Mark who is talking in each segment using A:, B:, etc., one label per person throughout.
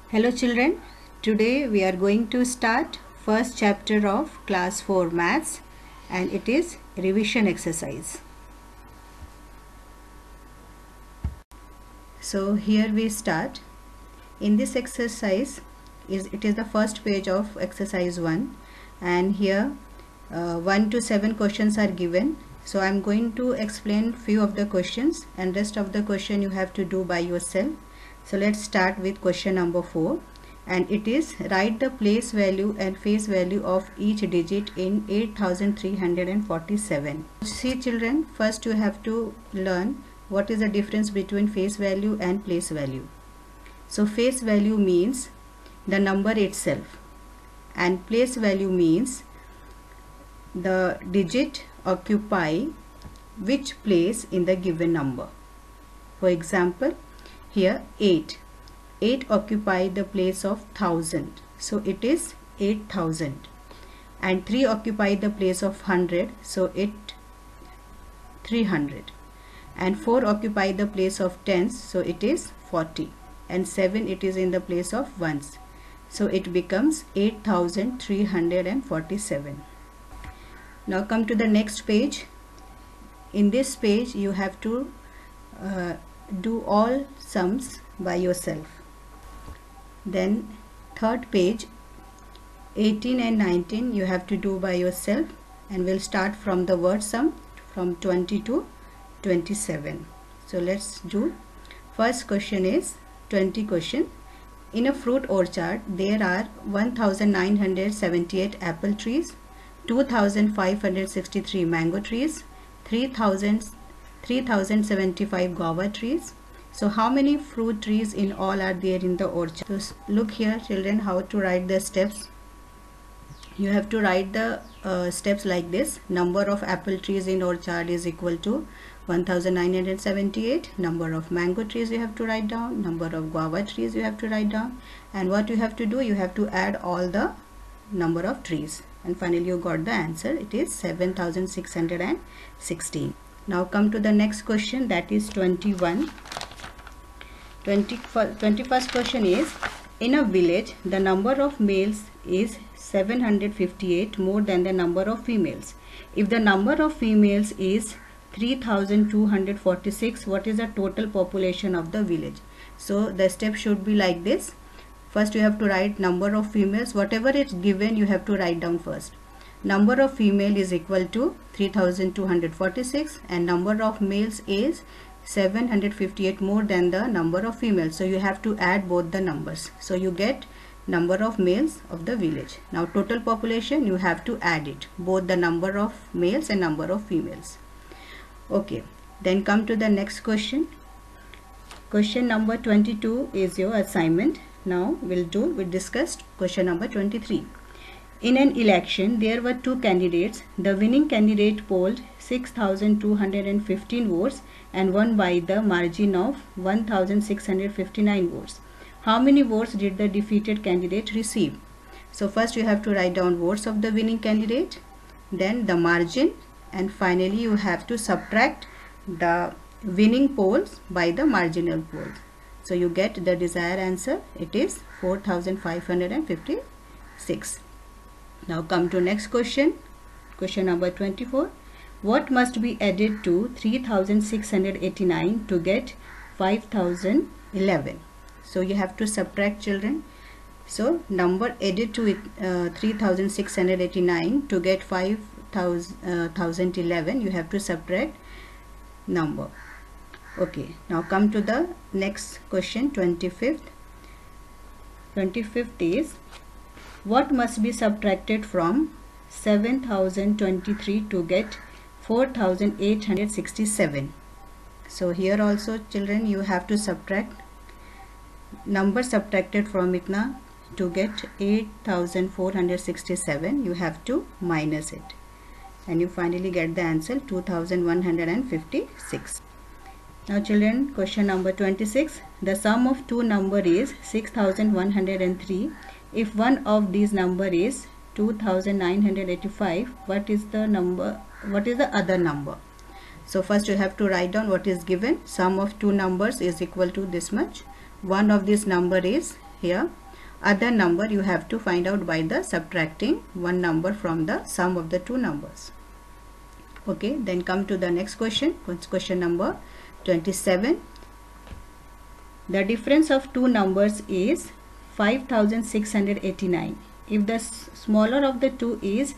A: Hello children, today we are going to start first chapter of class 4 maths and it is revision exercise. So here we start. In this exercise it is the first page of exercise 1 and here 1 to 7 questions are given. So I am going to explain few of the questions and rest of the question you have to do by yourself. So let's start with question number 4 and it is write the place value and face value of each digit in 8347. See children, first you have to learn what is the difference between face value and place value. So face value means the number itself and place value means the digit occupy which place in the given number. For example, here 8 occupy the place of 1000, so it is 8000, and 3 occupy the place of 100, so it 300, and 4 occupy the place of tens, so it is 40, and 7 it is in the place of ones, so it becomes 8347. Now come to the next page. In this page you have to do all sums by yourself. Then third page 18 and 19 you have to do by yourself, and we'll start from the word sum from 20 to 27. So let's do. First question is 20 question. In a fruit orchard there are 1978 apple trees, 2563 mango trees, 3075 guava trees. So how many fruit trees in all are there in the orchard? So look here children, how to write the steps. You have to write the steps like this. Number of apple trees in orchard is equal to 1978. Number of mango trees you have to write down. Number of guava trees you have to write down. And what you have to do, you have to add all the number of trees. And finally you got the answer. It is 7616. Now come to the next question, that is 21. 21st question is, in a village the number of males is 758 more than the number of females. If the number of females is 3246, what is the total population of the village? So the step should be like this. First you have to write number of females, whatever is given you have to write down first. Number of female is equal to 3246 and number of males is 758 more than the number of females. So you have to add both the numbers. So you get number of males of the village. Now total population you have to add it, both the number of males and number of females. Okay, then come to the next question. Question number 22 is your assignment. Now we'll discuss question number 23. In an election, there were two candidates. The winning candidate polled 6,215 votes and won by the margin of 1,659 votes. How many votes did the defeated candidate receive? So first you have to write down votes of the winning candidate, then the margin, and finally you have to subtract the winning polls by the marginal polls. So you get the desired answer. It is 4,556. Now come to next question. Question number 24. What must be added to 3,689 to get 5,011? So you have to subtract children. So number added to it 3,689 to get 5,011, you have to subtract number. Okay, now come to the next question, 25th. 25th is, what must be subtracted from 7,023 to get 4,867? So here also children you have to subtract number subtracted from it na, to get 8,467 you have to minus it and you finally get the answer 2,156. Now children, question number 26. The sum of two number is 6,103. If one of these number is 2,985, what is the other number? So first you have to write down what is given. Sum of two numbers is equal to this much. One of this number is here other number you have to find out by the subtracting one number from the sum of the two numbers. Okay, then come to the next question. Question number 27. The difference of two numbers is 5689. If the smaller of the two is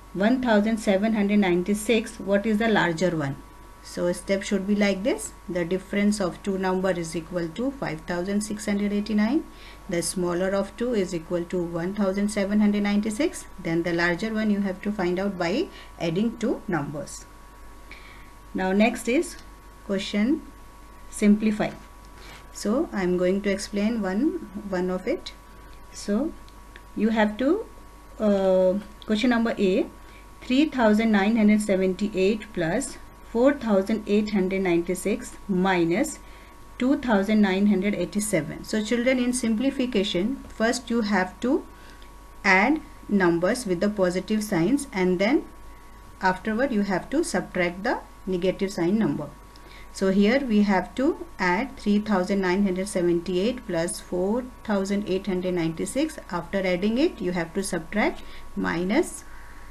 A: 1796, what is the larger one? So step should be like this. The difference of two number is equal to 5689. The smaller of two is equal to 1796. Then the larger one you have to find out by adding two numbers. Now next is question simplify. So I am going to explain one of it. So you have to question number A, 3978 plus 4896 minus 2987. So children, in simplification, first you have to add numbers with the positive signs, and then afterward you have to subtract the negative sign number. So here we have to add 3978 plus 4896. After adding it, you have to subtract minus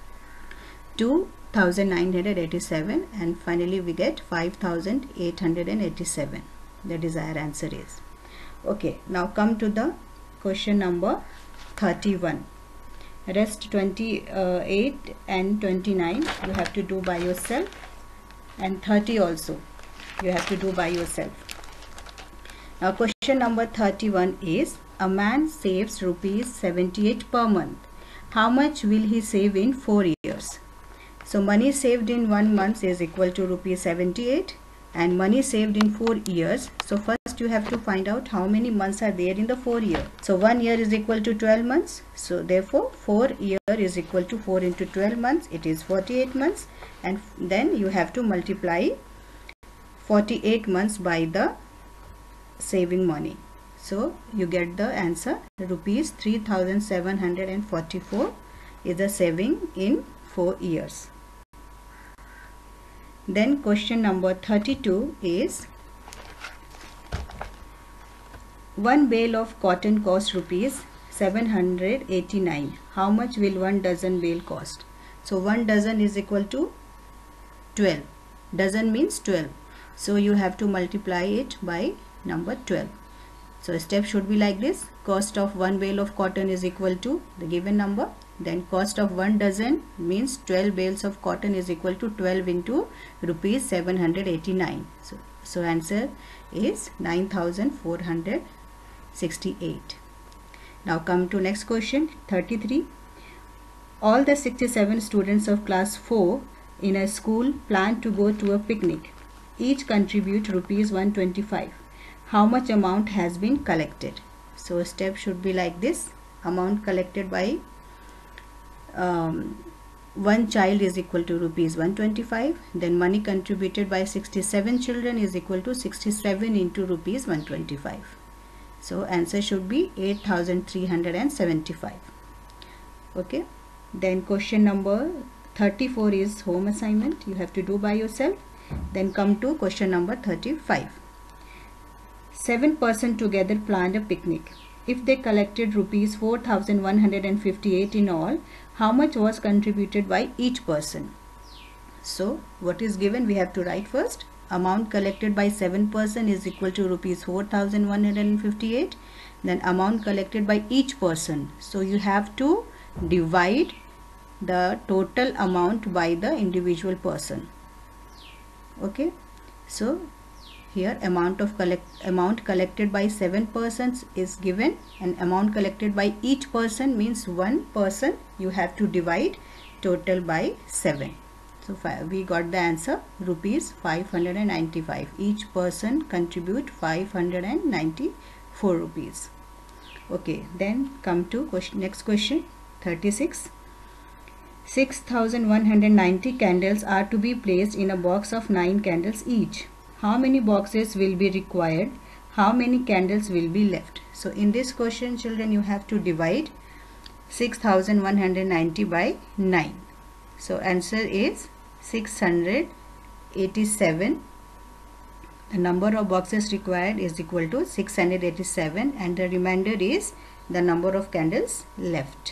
A: 2987, and finally we get 5887. The desired answer is. Okay, now come to the question number 31. Rest 28 and 29 you have to do by yourself, and 30 also you have to do by yourself. Now question number 31 is, a man saves rupees 78 per month. How much will he save in 4 years? So money saved in 1 month is equal to rupees 78, and money saved in 4 years. So first you have to find out how many months are there in the 4 year. So 1 year is equal to 12 months. So therefore 4 year is equal to 4 into 12 months. It is 48 months, and then you have to multiply 48 months by the saving money. So you get the answer, rupees 3744 is the saving in 4 years. Then question number 32 is, one bale of cotton costs rupees 789. How much will 1 dozen bale cost? So 1 dozen is equal to 12. Dozen means 12. So you have to multiply it by number 12. So step should be like this. Cost of 1 bale of cotton is equal to the given number. Then cost of 1 dozen means 12 bales of cotton is equal to 12 into rupees 789. So answer is 9468. Now come to next question 33. All the 67 students of class 4 in a school plan to go to a picnic. Each contribute rupees 125. How much amount has been collected? So step should be like this. Amount collected by one child is equal to rupees 125. Then money contributed by 67 children is equal to 67 into rupees 125. So answer should be 8375. Okay. Then question number 34 is home assignment. You have to do by yourself. Then come to question number 35. 7 persons together planned a picnic. If they collected rupees 4158 in all, how much was contributed by each person? So what is given we have to write first. Amount collected by 7 persons is equal to rupees 4158. Then amount collected by each person. So you have to divide the total amount by the individual person. Okay, so here amount collected by 7 persons is given, and amount collected by each person means 1 person. You have to divide total by 7. So we got the answer, rupees 595. Each person contribute 594 rupees. Okay, then come to next question 36. 6190 candles are to be placed in a box of 9 candles each. How many boxes will be required? How many candles will be left? So in this question, children, you have to divide 6190 by 9. So answer is 687 The number of boxes required is equal to 687, and the remainder is the number of candles left.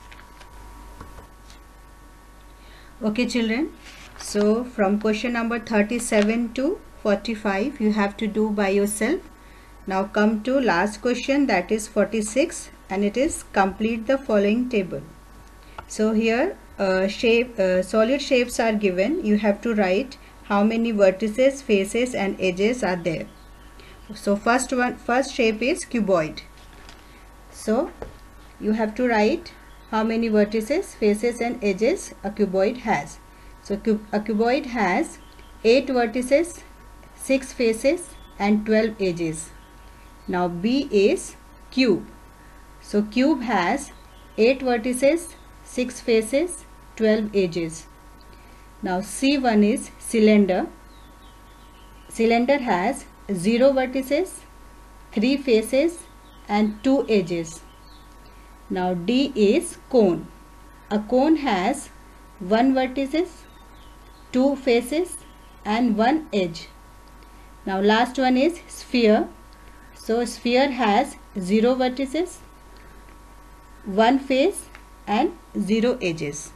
A: Okay children, so from question number 37 to 45 you have to do by yourself. Now come to last question, that is 46, and it is complete the following table. So here solid shapes are given. You have to write how many vertices, faces and edges are there. So first shape is cuboid. So you have to write how many vertices, faces and edges a cuboid has. So a cuboid has 8 vertices, 6 faces and 12 edges. Now B is cube. So cube has 8 vertices, 6 faces, 12 edges. Now C1 is cylinder. Cylinder has 0 vertices, 3 faces and 2 edges. Now D is cone. A cone has 1 vertices, 2 faces and 1 edge. Now last one is sphere. So sphere has 0 vertices, 1 face and 0 edges.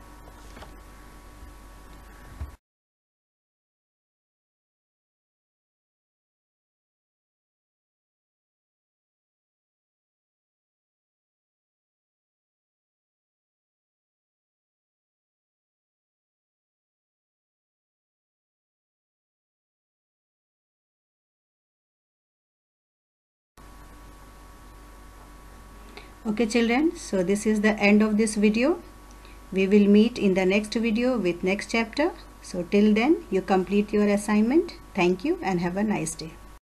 A: Okay children, so this is the end of this video. We will meet in the next video with next chapter. So till then you complete your assignment. Thank you and have a nice day.